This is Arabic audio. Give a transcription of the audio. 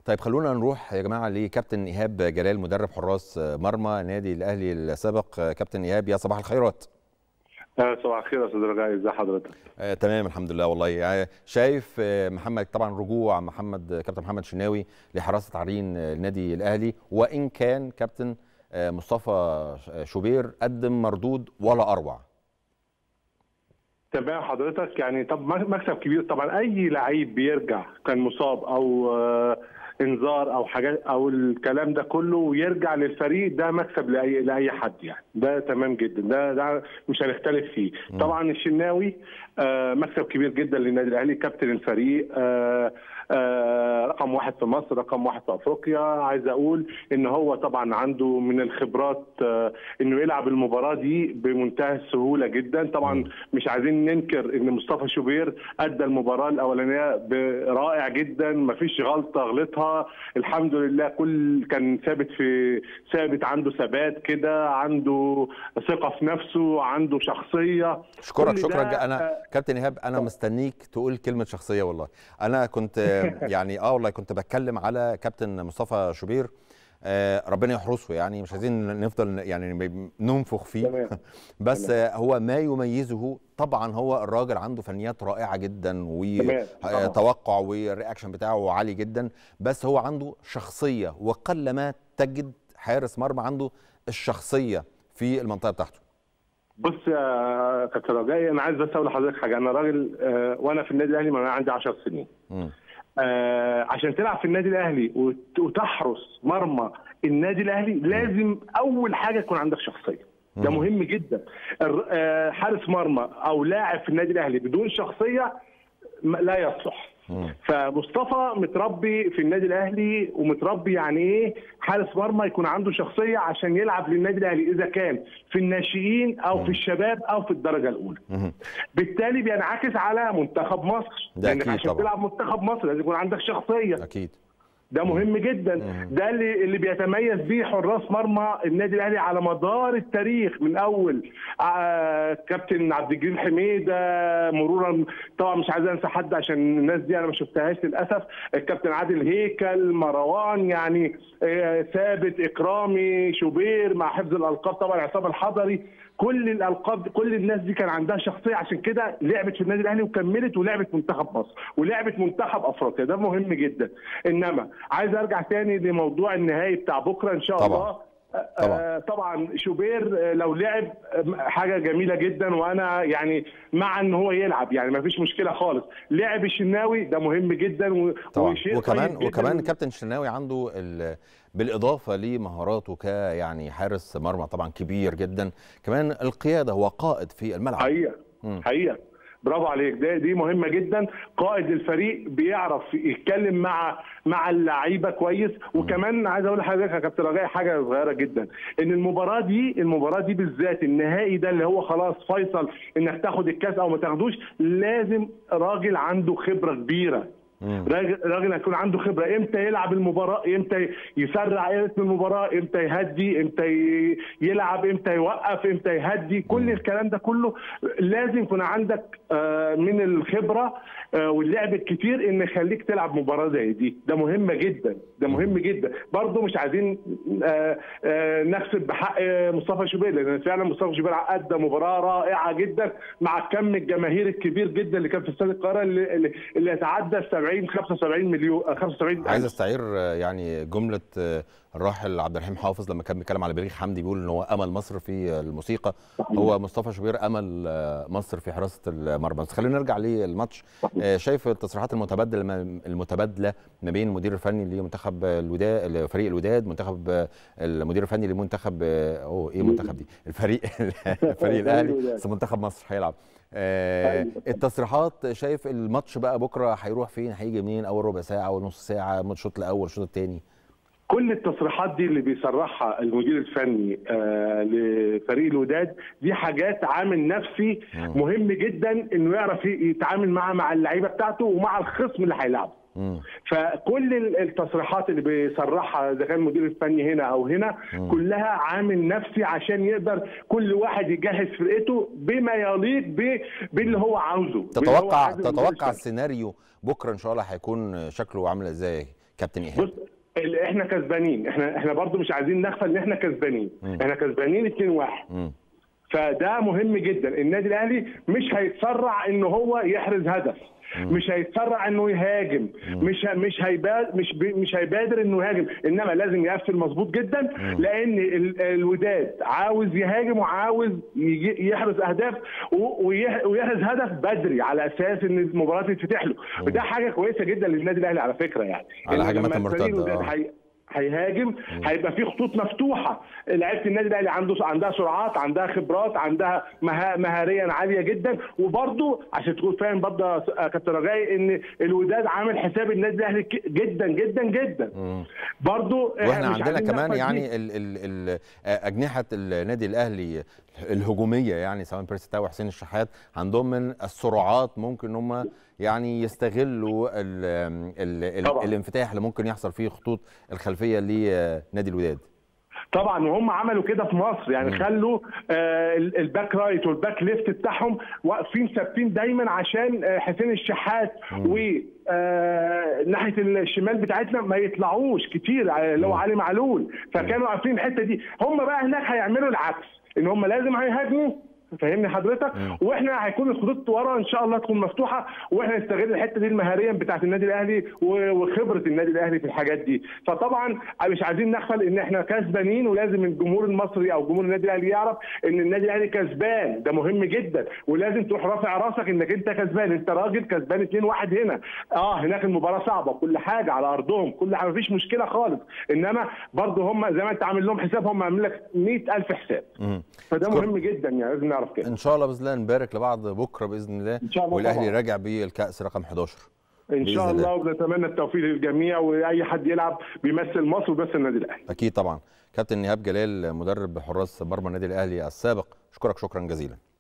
طيب خلونا نروح يا جماعه لكابتن ايهاب جلال مدرب حراس مرمى النادي الاهلي السابق. كابتن ايهاب يا صباح الخيرات. صباح الخير يا استاذ رجاء، ازي حضرتك؟ تمام الحمد لله والله. يعني شايف محمد طبعا رجوع كابتن محمد شناوي لحراسه عرين النادي الاهلي، وان كان كابتن مصطفى شوبير قدم مردود ولا اروع. تمام حضرتك، يعني طب مكسب كبير طبعا. اي لعيب بيرجع كان مصاب او انذار او حاجات او الكلام ده كله ويرجع للفريق، ده مكسب لاي حد، يعني ده تمام جدا، ده مش هنختلف فيه. طبعا الشناوي مكسب كبير جدا للنادي الاهلي، كابتن الفريق، رقم واحد في مصر، رقم واحد في افريقيا. عايز اقول ان هو طبعا عنده من الخبرات انه يلعب المباراه دي بمنتهى السهوله جدا. طبعا مش عايزين ننكر ان مصطفى شوبير ادى المباراه الاولانيه برائع جدا، مفيش غلطه غلطها الحمد لله. كان ثابت عنده ثبات كده، عنده ثقه في نفسه، عنده شخصيه. شكرا. انا كابتن ايهاب انا مستنيك تقول كلمه شخصيه. والله انا كنت يعني والله كنت بتكلم على كابتن مصطفى شوبير، ربنا يحرسه، يعني مش عايزين نفضل يعني ننفخ فيه بس هو ما يميزه طبعا هو الراجل عنده فنيات رائعه جدا وتوقع والرياكشن بتاعه عالي جدا، بس هو عنده شخصيه، وقل ما تجد حارس مرمى عنده الشخصيه في المنطقه بتاعته. بص يا كابتن رجاء، انا عايز بس اقول لحضرتك حاجه. انا راجل وانا في النادي الاهلي وانا عندي 10 سنين. عشان تلعب في النادي الاهلي وتحرس مرمى النادي الاهلي لازم اول حاجه يكون عندك شخصيه. ده مهم جدا. حارس مرمى او لاعب في النادي الاهلي بدون شخصيه لا يصلح. فمصطفى متربي في النادي الاهلي، ومتربي يعني ايه حارس مرمى يكون عنده شخصيه عشان يلعب للنادي الاهلي، اذا كان في الناشئين او في الشباب او في الدرجه الاولى. بالتالي بينعكس على منتخب مصر، لانك عشان تلعب منتخب مصر لازم يكون عندك شخصيه. اكيد ده مهم جدا. ده اللي بيتميز بيه حراس مرمى النادي الاهلي على مدار التاريخ، من اول كابتن عبد الجليل حميده، مرورا طبعا مش عايز انسى حد عشان الناس دي انا ما شفتهاش للاسف، الكابتن عادل هيكل، مروان، يعني ثابت، اكرامي، شوبير، مع حفظ الالقاب طبعا عصام الحضري. كل الالقاب، كل الناس دي كان عندها شخصيه، عشان كده لعبت في النادي الاهلي وكملت ولعبت منتخب مصر ولعبت منتخب افريقيا. ده مهم جدا. انما عايز ارجع تاني لموضوع النهائي بتاع بكره ان شاء الله. طبعا شوبير لو لعب حاجه جميله جدا، وانا يعني مع ان هو يلعب، يعني ما فيش مشكله خالص. لعب الشناوي ده مهم جدا وشيء وكمان كابتن الشناوي عنده بالاضافه لمهاراته يعني حارس مرمى طبعا كبير جدا، كمان القياده، هو قائد في الملعب. حقيقه برافو عليك. دي مهمه جدا. قائد الفريق بيعرف يتكلم مع اللعيبه كويس. وكمان عايز اقول لحضرتك يا كابتن رجاء حاجه صغيره جدا، ان المباراه دي بالذات، النهائي ده اللي هو خلاص فيصل انك تاخد الكاس او ما تاخدوش، لازم راجل عنده خبره كبيره. راجل هيكون عنده خبره، امتى يلعب المباراه، امتى يسرع اسم المباراه، امتى يهدي، امتى يلعب، امتى يوقف، امتى يهدي. كل الكلام ده كله لازم يكون عندك من الخبره واللعب الكتير ان يخليك تلعب مباراه زي دي. ده مهمه جدا، ده مهم جدا. برضه مش عايزين نحسب بحق مصطفى شوبير، لان فعلا مصطفى شوبير ادى مباراه رائعه جدا مع كم الجماهير الكبير جدا اللي كان في استاد القاهره، اللي يتعدى 75 مليون 75. عايز استعير يعني جمله الراحل عبد الرحيم حافظ لما كان بيتكلم على بليغ حمدي، بيقول ان هو امل مصر في الموسيقى. هو مصطفى شوبير امل مصر في حراسه المرمى. بس خلينا نرجع للماتش. شايف التصريحات المتبادله ما بين المدير الفني لمنتخب الوداد، فريق الوداد، المدير الفني لمنتخب منتخب دي الفريق الاهلي، بس منتخب مصر هيلعب. التصريحات، شايف الماتش بقى بكره هيروح فين، هيجي منين، اول ربع ساعه اول نص ساعه، الشوط الاول الشوط الثاني؟ كل التصريحات دي اللي بيصرحها المدير الفني لفريق الوداد دي حاجات عامل نفسي مهم جدا انه يعرف يتعامل مع اللعيبه بتاعته ومع الخصم اللي هيلعبه. فكل التصريحات اللي بيصرحها اذا كان المدير الفني هنا او هنا كلها عامل نفسي عشان يقدر كل واحد يجهز فرقته بما يليق باللي هو عاوزه. تتوقع السيناريو بكره ان شاء الله هيكون شكله عامل ازاي كابتن ايهاب؟ بص احنا كسبانين، احنا برضو مش عايزين نغفل ان احنا كسبانين. احنا كسبانين 2-1. فده مهم جدا. النادي الاهلي مش هيتسرع ان هو يحرز هدف، مش هيتسرع انه يهاجم، مش هيبادر انه يهاجم، انما لازم يقفل مظبوط جدا، لان الوداد عاوز يهاجم وعاوز يحرز اهداف ويحرز هدف بدري على اساس ان المباراه تتفتح له. وده حاجه كويسه جدا للنادي الاهلي على فكره، يعني على هجمات المرتده. هيهاجم، هيبقى في خطوط مفتوحه. لعيبه النادي الاهلي عندها سرعات، عندها خبرات، عندها مهاريا عاليه جدا. وبرده عشان تكون فاهم برده يا كابتن رجائي ان الوداد عامل حساب النادي الاهلي جدا جدا جدا. برده واحنا عندنا كمان يعني اجنحه النادي الاهلي الهجوميه، يعني سواء بيرسي تاو وحسين الشحات، عندهم من السرعات ممكن ان هم يعني يستغلوا الانفتاح اللي ممكن يحصل فيه خطوط الخلفيه لنادي الوداد. طبعا وهم عملوا كده في مصر، يعني خلوا الباك رايت والباك ليفت بتاعهم واقفين ثابتين دايما عشان حسين الشحات و ناحيه الشمال بتاعتنا ما يطلعوش كتير اللي هو علي معلول، فكانوا عارفين الحته دي. هم بقى هناك هيعملوا العكس، ان هم لازم هيهاجموا، فاهمني حضرتك؟ واحنا هيكون الخطوط ورا ان شاء الله تكون مفتوحه، واحنا نستغل الحته دي المهاريه بتاعه النادي الاهلي وخبره النادي الاهلي في الحاجات دي. فطبعا مش عايزين نغفل ان احنا كسبانين، ولازم الجمهور المصري او جمهور النادي الاهلي يعرف ان النادي الاهلي كسبان، ده مهم جدا، ولازم تروح رافع راسك انك انت كسبان، انت راجل كسبان 2-1 هنا. هناك المباراه صعبه وكل حاجه على ارضهم، كل حاجه مفيش مشكله خالص، انما برضه هم زي ما انت عامل لهم حساب، هم عاملين لك 100,000 حساب. فده مهم جدا، يعني لازم نعرف كده. ان شاء الله باذن الله نبارك لبعض بكره باذن الله، والاهلي راجع بالكاس رقم 11 ان شاء الله، وبنتمنى التوفيق للجميع، واي حد يلعب بيمثل مصر وبس النادي الاهلي. اكيد طبعا. كابتن ايهاب جلال مدرب حراس مرمى النادي الاهلي السابق، اشكرك شكرا جزيلا.